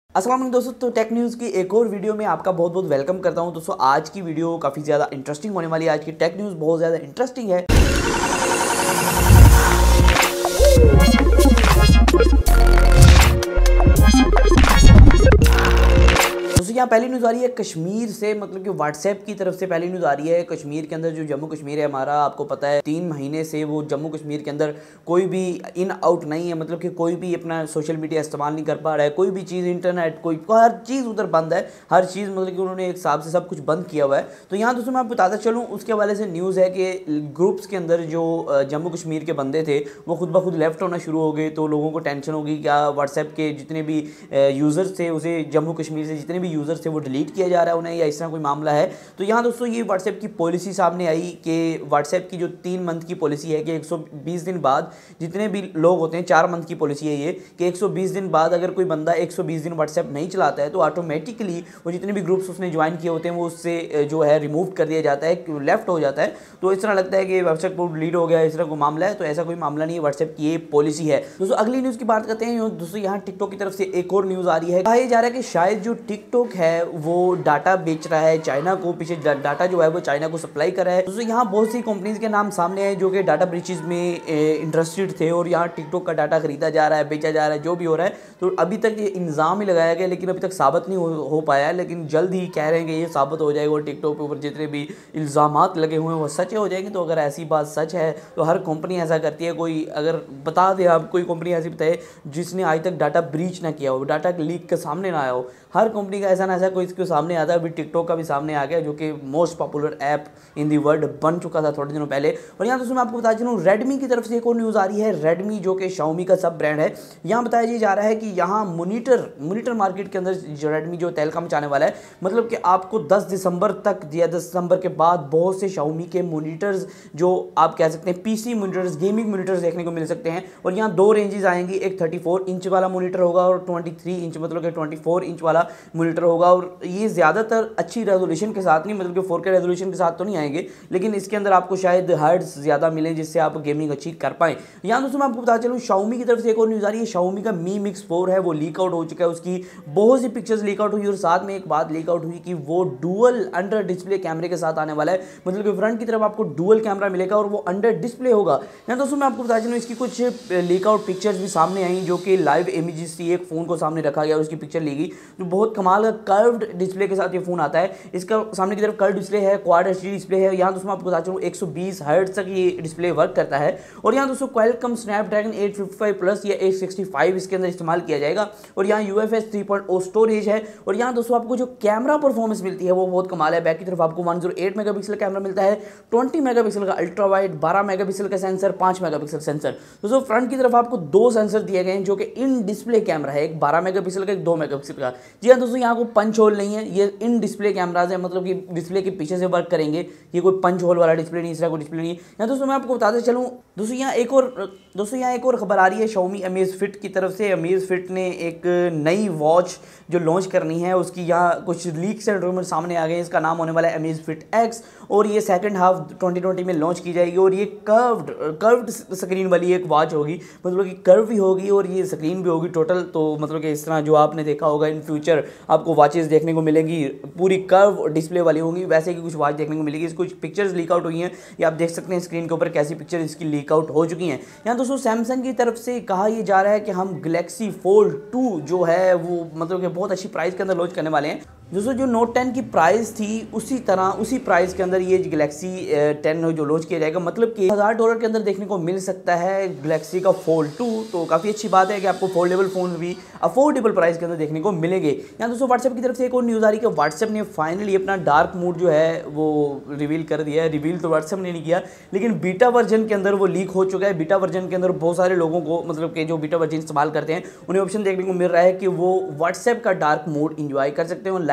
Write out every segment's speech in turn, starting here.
अस्सलाम वालेकुम दोस्तों, तो टेक न्यूज़ की एक और वीडियो में आपका बहुत बहुत वेलकम करता हूं। दोस्तों आज की वीडियो काफ़ी ज़्यादा इंटरेस्टिंग होने वाली है। आज की टेक न्यूज़ बहुत ज़्यादा इंटरेस्टिंग है। दोस्तों यहाँ पहली न्यूज़ आ रही है कश्मीर से, मतलब कि व्हाट्सएप की तरफ से पहली न्यूज़ आ रही है। कश्मीर के अंदर जो जम्मू कश्मीर है हमारा, आपको पता है 3 महीने से वो जम्मू कश्मीर के अंदर कोई भी इन आउट नहीं है, मतलब कि कोई भी अपना सोशल मीडिया इस्तेमाल नहीं कर पा रहा है। कोई भी चीज़ इंटरनेट हर चीज़ उधर बंद है। हर चीज़ मतलब कि उन्होंने एक हिसाब से सब कुछ बंद किया हुआ है। तो यहाँ दोस्तों मैं आपको बताता चलूँ, उसके हवाले से न्यूज़ है कि ग्रुप्स के अंदर जो जम्मू कश्मीर के बंदे थे वो खुद ब खुद लेफ्ट होना शुरू हो गए। तो लोगों को टेंशन होगी क्या व्हाट्सएप के जितने भी यूज़र्स थे, उसे जम्मू कश्मीर से जितने भी यूज़र्स थे वो डिलीट किया जा रहा है उन्हें, या इस तरह कोई मामला है। तो यहाँ दोस्तों ये व्हाट्सएप की पॉलिसी सामने आई कि व्हाट्सएप की जो 3 मंथ की पॉलिसी है कि 120 दिन बाद जितने भी लोग होते हैं, 4 मंथ की पॉलिसी है ये कि 120 दिन बाद अगर कोई बंदा 120 दिन व्हाट्सएप नहीं चलाता है तो ऑटोमेटिकली वो जितने भी ग्रुप्स उसने ज्वाइन किए होते हैं वो उससे जो है रिमूव कर दिया जाता है, लेफ्ट हो जाता है। तो इस तरह लगता है कि व्हाट्सएप को डिलीट हो गया, इस तरह कोई मामला है। तो ऐसा कोई मामला नहीं है, व्हाट्सएप की ये पॉलिसी है। दोस्तों अगली न्यूज़ की बात करते हैं। दोस्तों यहाँ टिकटॉक की तरफ से एक और न्यूज़ आ रही है। कहा यह जा रहा है कि शायद जो टिकटॉक है वो डाटा बेच रहा है चाइना को, पीछे डाटा जो है वो चाइना को सप्लाई कर रहा है। दोस्तों यहाँ बहुत सी कंपनीज के नाम सामने आए जो कि डाटा ब्रीचेज में इंटरेस्टेड थे और यहाँ टिकटॉक का डाटा खरीदा जा रहा है, बेचा जा रहा है, जो भी हो रहा है। तो अभी तक ये इल्ज़ाम ही लगाया गया, लेकिन अभी तक साबित नहीं हो पाया है। लेकिन जल्द ही कह रहे हैं कि ये साबित हो जाएगा और टिकटॉक के ऊपर जितने भी इल्ज़ामात लगे हुए हैं वो सच हो जाएंगे। तो अगर ऐसी बात सच है तो हर कंपनी ऐसा करती है। कोई अगर बता दे, आप कोई कंपनी ऐसी बताए जिसने आज तक डाटा ब्रीच ना किया हो, डाटा लीक के सामने ना आया हो। हर कंपनी का ऐसा ना ऐसा कोई इसके सामने आता है। अभी टिकटॉक का भी सामने आ गया जो कि most popular app in the world बन चुका था थोड़े दिनों पहले। और यहाँ दोस्तों मैं आपको बता चलूँ, रेडमी की तरफ से एक और न्यूज़ आ रही है। रेडमी जो कि शाओमी का सब ब्रांड है, यहाँ बताया जा रहा है कि यहाँ मोनीटर मार्केट के अंदर जो रेडमी जो तहलका मचाने वाला है, मतलब कि आपको 10 दिसंबर तक या 10 दिसंबर के बाद बहुत से शाओमी के मोनीटर्स, जो आप कह सकते हैं पीसी मोनीटर्स, गेमिंग मोनीटर्स देखने को मिल सकते हैं। और यहाँ 2 रेंजेस आएंगी, एक 34 इंच वाला मोनीटर होगा और 23 इंच मतलब कि 24 इंच वाला मोनीटर होगा। और ये ज़्यादातर अच्छी रेजोल्यूशन के साथ नहीं, मतलब कि 4K रेजोल्यूशन के साथ तो नहीं आएंगे, लेकिन इसके अंदर आपको शायद हर्ट्ज ज़्यादा मिले जिससे आप गेमिंग अच्छी कर पाएँ। यहाँ दोस्तों मैं आपको बता चलूँ, शाओमी की तरफ से एक और न्यूज़ आ रही है। शाओमी का मी मिक्स 4 है वो लीक आउट हो चुका है। उसकी बहुत सी पिक्चर्स लीक आउट हुई और साथ में एक बात लीक आउट हुई कि वो डुअल अंडर डिस्प्ले कैमरे के साथ आने वाला है, मतलब कि फ्रंट की तरफ आपको डुअल कैमरा मिलेगा और वो अंडर डिस्प्ले होगा। यहाँ दोस्तों मैं आपको बता चलूँ, इसकी कुछ लीक आउट पिक्चर्स भी सामने आई जो कि लाइव इमेजेस थी। एक फ़ोन को सामने रखा गया और उसकी पिक्चर ली गई जो बहुत कमाल का कर्व्ड डिस्प्ले के साथ ये फ़ोन आता है। इसका सामने की तरफ कर्व डिस्प्ले है, क्वाड एचडी डिस्प्ले है। यहाँ दोस्तों मैं आपको बता चलूँ 120 हर्ट्ज तक ये डिस्प्ले वर्क करता है। और यहाँ दोस्तों क्वालकॉम स्नैपड्रैगन 855 प्लस या 865 इसके अंदर इस्तेमाल किया जाएगा। और यहाँ UFS 3.0 स्टोरेज है। और यहाँ दोस्तों आपको जो कैमरा परफॉर्मेंस मिलती है वो बहुत कमाल है। बैक की तरफ आपको 108 मेगापिक्सल कैमरा मिलता है, 20 मेगापिक्सल का अल्ट्रा वाइड, 12 मेगापिक्सल का सेंसर, 5 मेगापिक्सल सेंसर। दोस्तों फ्रंट की तरफ आपको 2 सेंसर दिए गए हैं जो कि इन डिस्प्ले कैमरा है, एक 12 मेगापिक्सल का, एक 2 मेगापिक्सल का। जी हाँ दोस्तों, यहाँ को पंच होल नहीं है, ये इन डिस्प्ले कैमराज है, मतलब कि डिस्प्ले के पीछे से वर्क करेंगे। ये कोई पंच होल वाला डिस्प्ले नहीं, इस तरह कोई डिस्प्ले नहीं है। यहाँ दोस्तों मैं आपको बताते चलूँ, दोस्तों यहाँ एक और खबर आ रही है Xiaomi Amazfit की तरफ से। Amazfit ने एक नई वॉच जो लॉन्च करनी है, उसकी यहाँ कुछ लीक्स एंड रूमर सामने आ गए हैं। इसका नाम होने वाला है Amazfit X और ये सेकंड हाफ 2020 में लॉन्च की जाएगी। और ये कर्व्ड स्क्रीन वाली एक वॉच होगी, मतलब कि कर्व भी होगी और ये स्क्रीन भी होगी टोटल। तो मतलब कि इस तरह जो आपने देखा होगा इन फ्यूचर आपको वॉचेस देखने को मिलेंगी, पूरी कर्व डिस्प्ले वाली होंगी, वैसे की कुछ वॉच देखने को मिलेगी। कुछ पिक्चर्स लीक आउट हुई हैं, ये आप देख सकते हैं स्क्रीन के ऊपर कैसी पिक्चर इसकी लीक आउट हो चुकी हैं। यहाँ दोस्तों सैमसंग की तरफ से कहा यह जा रहा है कि हम गैलेक्सी फोल्ड 2 जो है वो मतलब कि बहुत अच्छी प्राइस के अंदर लॉन्च करने वाले हैं। दोस्तों जो नोट 10 की प्राइस थी उसी प्राइस के अंदर ये गैलेक्सी 10 जो लॉन्च किया जाएगा, मतलब कि $1000 के अंदर देखने को मिल सकता है गैलेक्सी का फोल्ड 2। तो काफ़ी अच्छी बात है कि आपको फोल्डेबल फ़ोन भी अफोर्डेबल प्राइस के अंदर देखने को मिलेंगे। यहाँ दोस्तों व्हाट्सएप की तरफ से एक और न्यूज़ आ रही है कि व्हाट्सएप ने फाइनली अपना डार्क मोड जो है वो रिवील कर दिया है। रिवील तो व्हाट्सएप ने नहीं किया, लेकिन बीटा वर्जन के अंदर वो लीक हो चुका है। बीटा वर्जन के अंदर बहुत सारे लोगों को, मतलब कि जो बीटा वर्जन इस्तेमाल करते हैं उन्हें ऑप्शन देखने को मिल रहा है कि वो व्हाट्सएप का डार्क मोड इंजॉय कर सकते हो,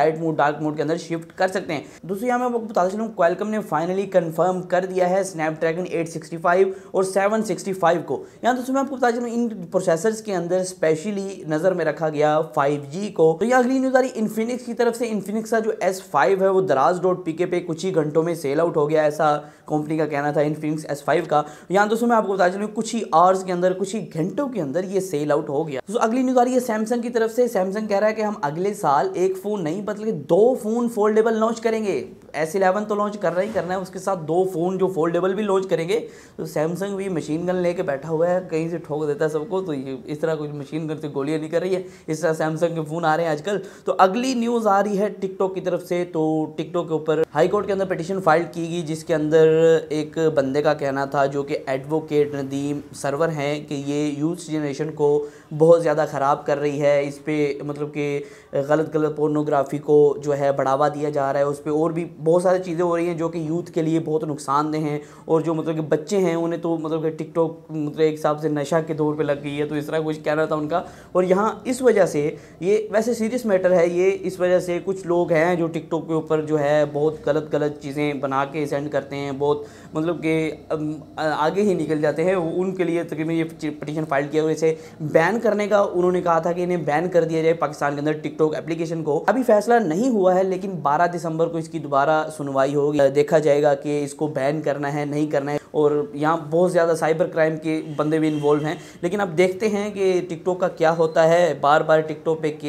लाइट मोड डार्क मोड के अंदर शिफ्ट कर सकते हैं। दोस्तों यहाँ मैं आपको बताता चलूँ, क्वालकॉम ने फाइनली कंफर्म कर दिया है स्नैपड्रैगन 865 और 765 को। यहाँ दोस्तों मैं आपको बता चलूँ इन प्रोसेसर्स के अंदर स्पेशली नजर में रखा गया 5G को। तो यहाँ अगली न्यूज़ आ रही इन्फिनिक्स की तरफ से। इन्फिनिक्स का जो S5 है वो दराज.pk पे कुछ ही घंटों में सेल आउट हो गया, ऐसा कंपनी का कहना था इन्फिनिक्स S5 का। यहाँ दोस्तों मैं आपको बता चलूँ कुछ ही आवर्स के अंदर, कुछ ही घंटों के अंदर ये सेल आउट हो गया। तो अगली न्यूज़ आ रही है सैमसंग की तरफ से। सैमसंग कह रहा है कि हम अगले साल एक फोन नहीं बल्कि 2 फोन फोल्डेबल लॉन्च करेंगे। S11 तो लॉन्च करना ही करना है, उसके साथ 2 फोन जो फोल्डेबल भी लॉन्च करेंगे। तो सैमसंग भी मशीन गन लेके बैठा हुआ है, कहीं से ठोक देता है सबको। तो ये इस तरह कोई मशीन गन से गोलियां नहीं कर रही है, इस तरह सैमसंग के फोन आ रहे हैं आजकल। तो अगली न्यूज़ आ रही है टिकटॉक की तरफ से। तो टिकटॉक के ऊपर हाई कोर्ट के अंदर पिटीशन फाइल की गई, जिसके अंदर एक बंदे का कहना था जो कि एडवोकेट नदीम सरवर हैं कि ये यूथ जनरेशन को बहुत ज़्यादा ख़राब कर रही है। इस पर मतलब कि गलत पोर्नोग्राफी को जो है बढ़ावा दिया जा रहा है, उस पर और भी बहुत सारी चीज़ें हो रही हैं जो कि यूथ के लिए बहुत नुकसानदेह हैं। और जो मतलब कि बच्चे हैं उन्हें तो मतलब कि टिकटॉक मतलब एक हिसाब से नशा के दौर पे लग गई है। तो इस तरह कुछ कहना था उनका। और यहाँ इस वजह से ये वैसे सीरियस मैटर है ये, इस वजह से कुछ लोग हैं जो टिकटॉक के ऊपर जो है बहुत गलत चीज़ें बना के सेंड करते हैं, बहुत मतलब कि आगे ही निकल जाते हैं। उनके लिए तकरीबन ये पिटीशन फाइल किया और इसे बैन करने का उन्होंने कहा था कि इन्हें बैन कर दिया जाए पाकिस्तान के अंदर टिकटॉक एप्लीकेशन को। अभी फैसला नहीं हुआ है, लेकिन 12 दिसंबर को इसकी दोबारा सुनवाई होगी, देखा जाएगा कि इसको बैन करना है नहीं करना है। और यहाँ बहुत ज़्यादा साइबर क्राइम के बंदे भी इन्वॉल्व हैं, लेकिन अब देखते हैं कि टिकटॉक का क्या होता है। बार बार टिकटॉक पे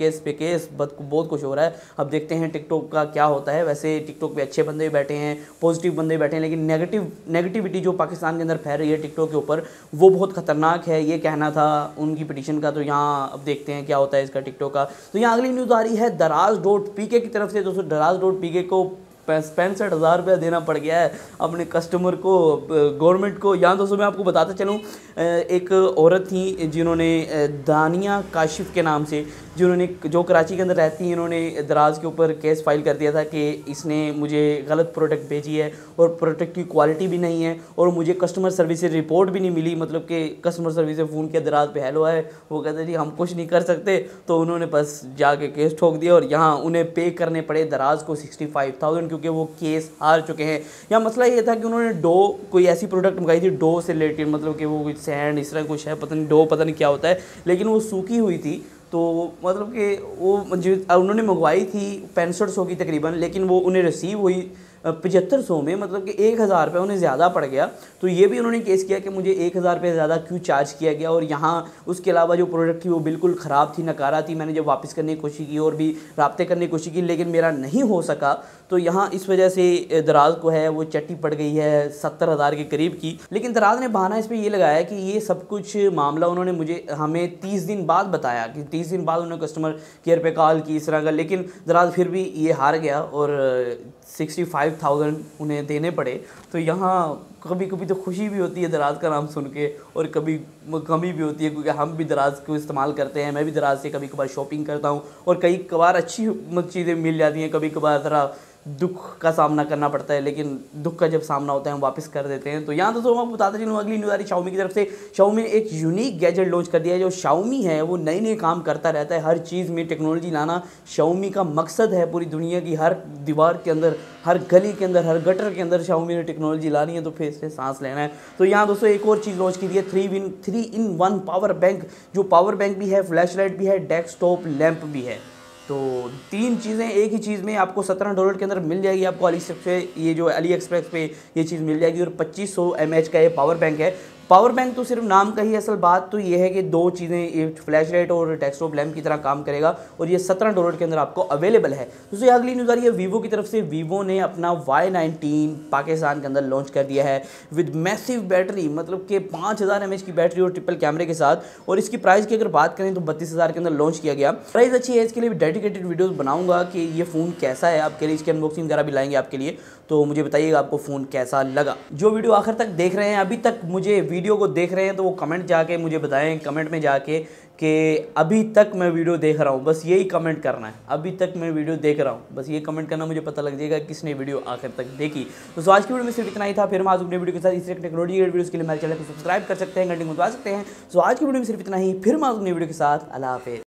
केस बहुत कुछ हो रहा है। अब देखते हैं टिकटॉक का क्या होता है। वैसे टिकटॉक पे अच्छे बंदे भी बैठे हैं, पॉजिटिव बंदे भी बैठे हैं, लेकिन नेगेटिविटी जो पाकिस्तान के अंदर फैल रही है टिकटॉक के ऊपर वो बहुत ख़तरनाक है, ये कहना था उनकी पिटीशन का। तो यहाँ अब देखते हैं क्या होता है इसका टिकटॉक का। तो यहाँ अगली न्यूज़ आ रही है दराज.pk की तरफ से। दोस्तों दराज.pk को 65,000 रुपया देना पड़ गया है अपने कस्टमर को, गवर्नमेंट को। यहाँ दोस्तों मैं आपको बताता चलूँ, एक औरत थी जिन्होंने दानिया काशिफ के नाम से, जो कराची के अंदर रहती हैं, इन्होंने दराज के ऊपर केस फाइल कर दिया था कि इसने मुझे गलत प्रोडक्ट भेजी है और प्रोडक्ट की क्वालिटी भी नहीं है और मुझे कस्टमर सर्विस से रिपोर्ट भी नहीं मिली। मतलब कि कस्टमर सर्विस से फ़ोन किया, दराज पे हेलो है, वो कहते जी हम कुछ नहीं कर सकते। तो उन्होंने बस जाके केस ठोक दिया और यहाँ उन्हें पे करने पड़े दराज को 65,000, क्योंकि वो केस हार चुके हैं। यहाँ मसला ये था कि उन्होंने कोई ऐसी प्रोडक्ट मंगाई थी डो से रिलेटेड, मतलब कि वो सैंड इस तरह कुछ है, पता नहीं पता नहीं क्या होता है, लेकिन वो सूखी हुई थी। तो मतलब कि वो उन्होंने मंगवाई थी 6500 की तकरीबन, लेकिन वो उन्हें रिसीव हुई 7500 में, मतलब कि 1000 रुपये उन्हें ज़्यादा पड़ गया। तो ये भी उन्होंने केस किया कि मुझे 1000 रुपये ज़्यादा क्यों चार्ज किया गया। और यहाँ उसके अलावा जो प्रोडक्ट थी वो बिल्कुल ख़राब थी, नकारा थी। मैंने जब वापस करने की कोशिश की और भी रब्ते करने की कोशिश की, लेकिन मेरा नहीं हो सका। तो यहाँ इस वजह से दराज को है वो चट्टी पड़ गई है 70,000 के करीब की। लेकिन दराज ने बहाना इस पर ये लगाया कि ये सब कुछ मामला उन्होंने हमें 30 दिन बाद बताया, कि 30 दिन बाद उन्होंने कस्टमर केयर पे कॉल की इस तरह का। लेकिन दराज फिर भी ये हार गया और 65,000 उन्हें देने पड़े। तो यहाँ कभी कभी तो खुशी भी होती है दराज का नाम सुन के, और कभी कमी भी होती है, क्योंकि हम भी दराज को इस्तेमाल करते हैं। मैं भी दराज से कभी कभार शॉपिंग करता हूँ और कई कभार अच्छी चीज़ें मिल जाती हैं, कभी कभार ज़रा दुख का सामना करना पड़ता है, लेकिन दुख का जब सामना होता है हम वापस कर देते हैं। तो यहाँ दोस्तों मैं बताते चलूँ अगली न्यूज़ आ रही Xiaomi की तरफ से। Xiaomi ने एक यूनिक गैजेट लॉन्च कर दिया है। जो Xiaomi है वो नए काम करता रहता है, हर चीज़ में टेक्नोलॉजी लाना Xiaomi का मकसद है। पूरी दुनिया की हर दीवार के अंदर, हर गली के अंदर, हर गटर के अंदर Xiaomi ने टेक्नोलॉजी लानी है, तो फिर से सांस लेना है। तो यहाँ दोस्तों एक और चीज़ लॉन्च की दी है 3-in-1 पावर बैंक, जो पावर बैंक भी है, फ्लैश लाइट भी है, डेस्कटॉप लैंप भी है। तो 3 चीज़ें एक ही चीज़ में आपको $17 के अंदर मिल जाएगी। आपको अली एक्सप्रेस पे ये चीज़ मिल जाएगी। और 2500 mAh का ये पावर बैंक है। पावर बैंक तो सिर्फ नाम का ही, असल बात तो ये है कि 2 चीज़ें, फ्लैश लाइट और डेस्कटॉप लैंप की तरह काम करेगा, और ये $17 के अंदर आपको अवेलेबल है। दोस्तों अगली न्यूज़ आ रही है वीवो की तरफ से। वीवो ने अपना Y19 पाकिस्तान के अंदर लॉन्च कर दिया है विद मैसिव बैटरी, मतलब कि 5000 mAh की बैटरी और ट्रिपल कैमरे के साथ। और इसकी प्राइस की अगर बात करें तो 32,000 के अंदर लॉन्च किया गया। प्राइस अच्छी है, इसके लिए भी डेडिकेटेड वीडियोस बनाऊंगा कि ये फ़ोन कैसा है आपके लिए, इसकी अनबॉक्सिंग वगैरह भी लाएंगे आपके लिए। तो मुझे बताइएगा आपको फ़ोन कैसा लगा। जो वीडियो आखिर तक देख रहे हैं, अभी तक मुझे वीडियो को देख रहे हैं, तो वो कमेंट जाके मुझे बताएं, कमेंट में जाके कि अभी तक मैं वीडियो देख रहा हूँ, बस यही कमेंट करना है, अभी तक मैं वीडियो देख रहा हूँ, बस ये कमेंट करना, मुझे पता लग जाएगा किसने वीडियो आखिर तक देखी। तो आज की वीडियो में सिर्फ इतना ही था। फिर हम आज अपने वीडियो के साथ इस टेक्नोलॉजी वीडियोज़ के लिए हमारे चैनल को सब्सक्राइब कर सकते हैं, घंटे को दबा सकते हैं। तो आज की वीडियो में सिर्फ इतना ही। फिर हम आज अपनी वीडियो के साथ। अल्लाह हाफिज़।